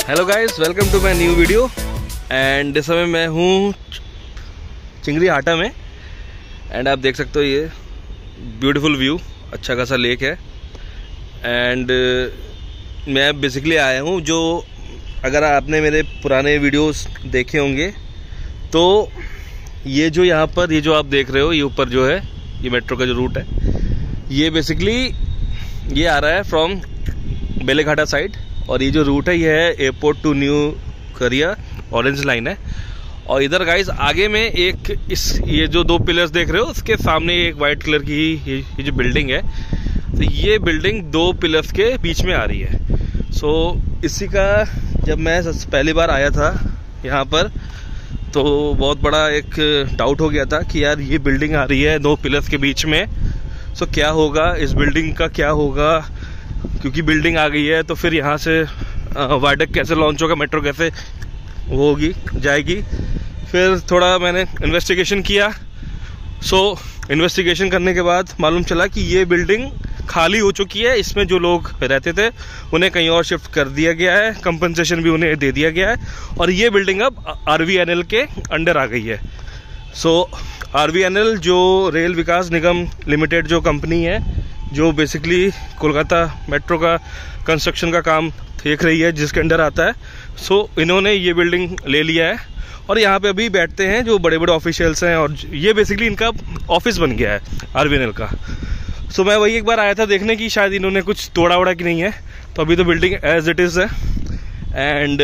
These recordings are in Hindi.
Hello guys, welcome to my new video. And इस समय मैं हूँ चिंगरी हाटा में। एंड आप देख सकते हो ये ब्यूटीफुल व्यू, अच्छा खासा लेक है। एंड मैं बेसिकली आया हूँ, जो अगर आपने मेरे पुराने वीडियोस देखे होंगे तो ये जो यहाँ पर ये जो आप देख रहे हो, ये ऊपर जो है ये मेट्रो का जो रूट है, ये बेसिकली ये आ रहा है फ्रॉम बेलेघाटा साइड। और ये जो रूट है ये है airport to new Garia, orange line है। और इधर गाइस आगे में एक ये जो दो पिलर्स देख रहे हो, उसके सामने एक वाइट कलर की ये जो बिल्डिंग है, तो ये बिल्डिंग दो पिलर्स के बीच में आ रही है। सो इसी का जब मैं पहली बार आया था यहाँ पर तो बहुत बड़ा एक डाउट हो गया था कि यार ये बिल्डिंग आ रही है दो पिलर्स के बीच में, सो क्या होगा, इस बिल्डिंग का क्या होगा, क्योंकि बिल्डिंग आ गई है तो फिर यहाँ से वायडक्ट कैसे लॉन्च होगा, मेट्रो कैसे होगी जाएगी। फिर थोड़ा मैंने इन्वेस्टिगेशन किया। सो इन्वेस्टिगेशन करने के बाद मालूम चला कि ये बिल्डिंग खाली हो चुकी है, इसमें जो लोग रहते थे उन्हें कहीं और शिफ्ट कर दिया गया है, कंपनसेशन भी उन्हें दे दिया गया है और ये बिल्डिंग अब RVNL के अंडर आ गई है। सो RVNL जो रेल विकास निगम लिमिटेड जो कंपनी है, जो बेसिकली कोलकाता मेट्रो का कंस्ट्रक्शन का काम देख रही है, जिसके अंडर आता है। सो इन्होंने ये बिल्डिंग ले लिया है और यहाँ पे अभी बैठते हैं जो बड़े बड़े ऑफिशियल्स हैं और ये बेसिकली इनका ऑफिस बन गया है RVNL का। सो मैं वही एक बार आया था देखने की शायद इन्होंने कुछ तोड़ा वोड़ा कि नहीं है, तो अभी तो बिल्डिंग एज इट इज़ है। एंड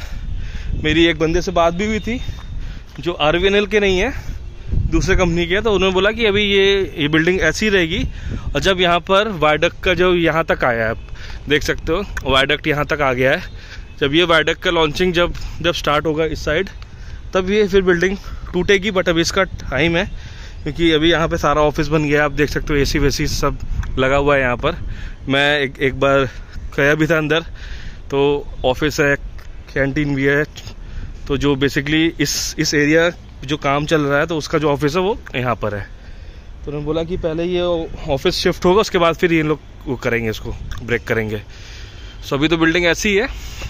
मेरी एक बंदे से बात भी हुई थी जो RVNL के नहीं है, दूसरे कंपनी के है, तो उन्होंने बोला कि अभी ये बिल्डिंग ऐसी रहेगी और जब यहाँ पर वायडक्ट का जो यहाँ तक आया है, आप देख सकते हो वायडक्ट यहाँ तक आ गया है, जब ये वायडक्ट का लॉन्चिंग जब स्टार्ट होगा इस साइड, तब ये फिर बिल्डिंग टूटेगी। बट अभी इसका टाइम है क्योंकि अभी यहाँ पे सारा ऑफिस बन गया है, आप देख सकते हो AC वेसी सब लगा हुआ है यहाँ पर। मैं एक बार गया भी था अंदर, तो ऑफिस है, कैंटीन भी है, तो जो बेसिकली इस एरिया जो काम चल रहा है तो उसका जो ऑफिस है वो यहाँ पर है। तो उन्होंने बोला कि पहले ये ऑफिस शिफ्ट होगा, उसके बाद फिर ये लोग वो करेंगे, इसको ब्रेक करेंगे। सो अभी तो बिल्डिंग ऐसी है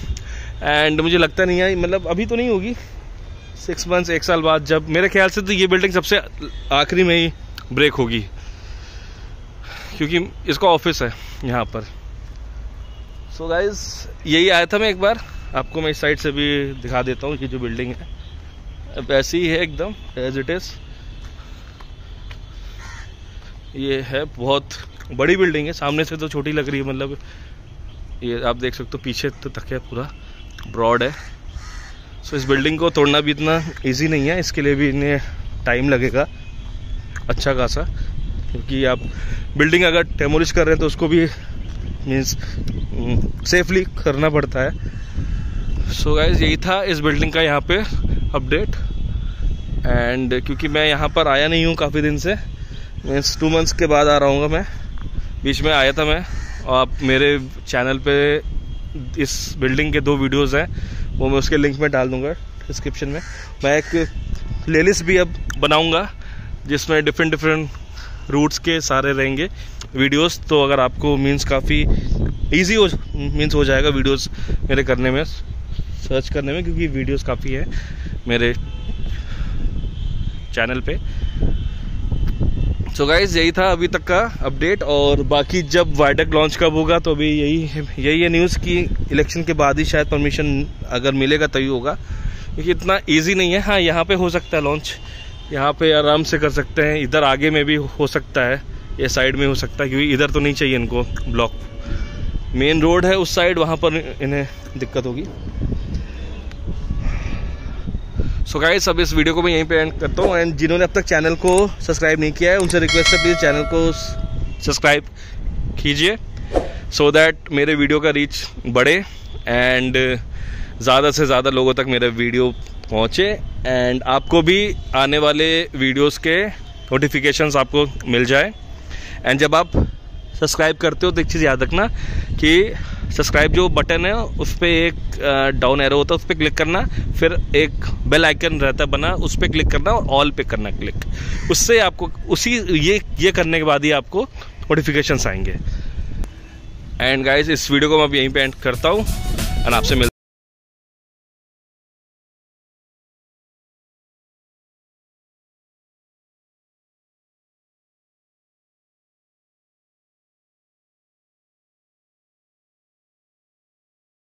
एंड मुझे लगता नहीं है, मतलब अभी तो नहीं होगी, 6 मंथ्स 1 साल बाद जब, मेरे ख्याल से तो ये बिल्डिंग सबसे आखिरी में ही ब्रेक होगी क्योंकि इसका ऑफिस है यहाँ पर। सो गाइज यही आया था मैं एक बार, आपको मैं इस साइड से भी दिखा देता हूँ। ये जो बिल्डिंग है अब ऐसी ही है एकदम एज इट इज़। ये है बहुत बड़ी बिल्डिंग है, सामने से तो छोटी लग रही है, मतलब ये आप देख सकते हो पीछे तो तक है, पूरा ब्रॉड है। सो इस बिल्डिंग को तोड़ना भी इतना इजी नहीं है, इसके लिए भी इन्हें टाइम लगेगा अच्छा खासा, क्योंकि आप बिल्डिंग अगर डेमोलिश कर रहे हैं तो उसको भी मीन्स सेफली करना पड़ता है। सो गाइज यही था इस बिल्डिंग का यहाँ पे अपडेट। एंड क्योंकि मैं यहाँ पर आया नहीं हूँ काफ़ी दिन से, मीन्स 2 मंथ्स के बाद आ रहा हूँ मैं, बीच में आया था मैं, और आप मेरे चैनल पे इस बिल्डिंग के 2 वीडियोस हैं, वो मैं उसके लिंक में डाल दूँगा डिस्क्रिप्शन में। मैं एक प्लेलिस्ट भी अब बनाऊँगा जिसमें डिफरेंट रूट्स के सारे रहेंगे वीडियोस, तो अगर आपको मीन्स काफ़ी ईजी हो जाएगा वीडियोस मेरे करने में, सर्च करने में, क्योंकि वीडियोस काफ़ी है मेरे चैनल पे। सो गाइज यही था अभी तक का अपडेट। और बाकी जब वायडक्ट लॉन्च कब होगा तो अभी यही है न्यूज़ की इलेक्शन के बाद ही शायद परमिशन अगर मिलेगा तभी होगा, क्योंकि इतना इजी नहीं है। हाँ, यहाँ पे हो सकता है लॉन्च, यहाँ पे आराम से कर सकते हैं, इधर आगे में भी हो सकता है, ये साइड में हो सकता है, क्योंकि इधर तो नहीं चाहिए इनको ब्लॉक, मेन रोड है उस साइड, वहाँ पर इन्हें दिक्कत होगी। सो गाइस अब इस वीडियो को मैं यहीं पे एंड करता हूँ। एंड जिन्होंने अब तक चैनल को सब्सक्राइब नहीं किया है उनसे रिक्वेस्ट है, प्लीज़ चैनल को सब्सक्राइब कीजिए, सो दैट मेरे वीडियो का रीच बढ़े एंड ज़्यादा से ज़्यादा लोगों तक मेरा वीडियो पहुँचे एंड आपको भी आने वाले वीडियोस के नोटिफिकेशंस आपको मिल जाए। एंड जब आप सब्सक्राइब करते हो तो एक चीज़ याद रखना कि सब्सक्राइब जो बटन है उस पर एक डाउन एरो होता है, उस पर क्लिक करना, फिर एक बेल आइकन रहता है बना, उस पर क्लिक करना और ऑल पे करना क्लिक, उससे आपको ये करने के बाद ही आपको नोटिफिकेशंस आएंगे। एंड गाइज इस वीडियो को मैं अब यहीं पे एंड करता हूँ और आपसे